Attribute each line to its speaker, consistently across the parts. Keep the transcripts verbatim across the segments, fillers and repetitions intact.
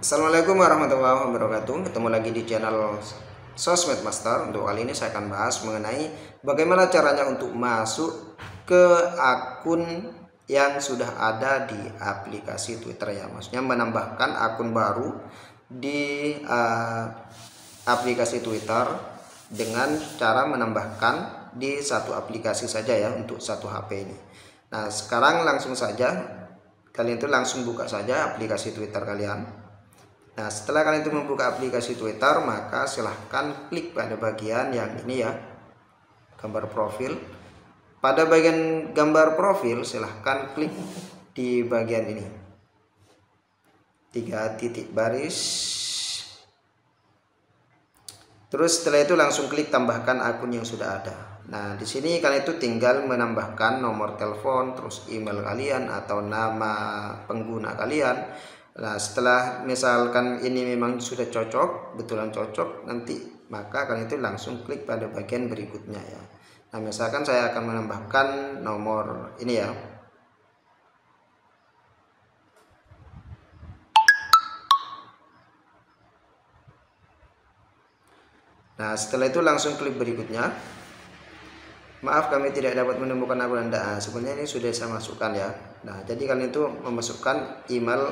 Speaker 1: Assalamualaikum warahmatullahi wabarakatuh. Ketemu lagi di channel Sosmed Master. Untuk kali ini saya akan bahas mengenai bagaimana caranya untuk masuk ke akun yang sudah ada di aplikasi Twitter ya. Maksudnya menambahkan akun baru di uh, aplikasi Twitter dengan cara menambahkan di satu aplikasi saja ya, untuk satu H P ini. Nah, sekarang langsung saja kalian itu langsung buka saja aplikasi Twitter kalian. Nah, setelah kalian itu membuka aplikasi Twitter, maka silahkan klik pada bagian yang ini ya, gambar profil. Pada bagian gambar profil, silahkan klik di bagian ini, tiga titik baris. Terus setelah itu langsung klik tambahkan akun yang sudah ada. Nah, di sini kalian itu tinggal menambahkan nomor telepon, terus email kalian atau nama pengguna kalian. Nah, setelah misalkan ini memang sudah cocok, betulan cocok, nanti maka kalian itu langsung klik pada bagian berikutnya ya. Nah, misalkan saya akan menambahkan nomor ini ya. Nah, setelah itu langsung klik berikutnya. Maaf, kami tidak dapat menemukan akun Anda. Nah, sebenarnya ini sudah saya masukkan ya. Nah, jadi kalian itu memasukkan email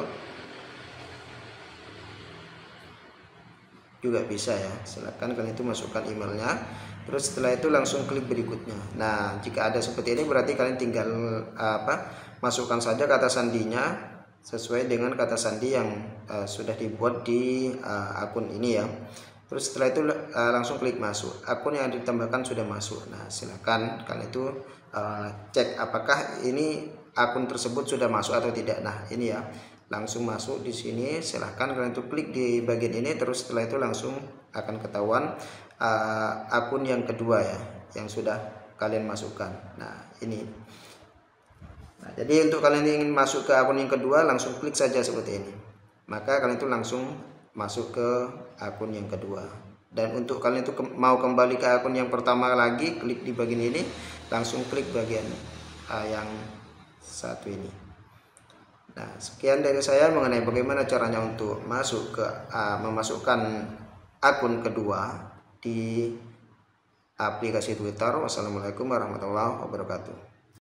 Speaker 1: juga bisa ya. Silakan kalian itu masukkan emailnya, terus setelah itu langsung klik berikutnya. Nah, jika ada seperti ini berarti kalian tinggal apa masukkan saja kata sandinya sesuai dengan kata sandi yang uh, sudah dibuat di uh, akun ini ya. Terus setelah itu uh, langsung klik masuk. Akun yang ditambahkan sudah masuk. Nah, silakan kalian itu uh, cek apakah ini akun tersebut sudah masuk atau tidak. Nah, ini ya, langsung masuk di sini. Silahkan kalian tuh klik di bagian ini, terus setelah itu langsung akan ketahuan uh, akun yang kedua ya, yang sudah kalian masukkan. Nah, ini. Nah, jadi untuk kalian yang ingin masuk ke akun yang kedua, langsung klik saja seperti ini. Maka kalian itu langsung masuk ke akun yang kedua. Dan untuk kalian itu ke mau kembali ke akun yang pertama lagi, klik di bagian ini, langsung klik bagian uh, yang satu ini. Nah, sekian dari saya mengenai bagaimana caranya untuk masuk ke uh, memasukkan akun kedua di aplikasi Twitter. Wassalamualaikum warahmatullahi wabarakatuh.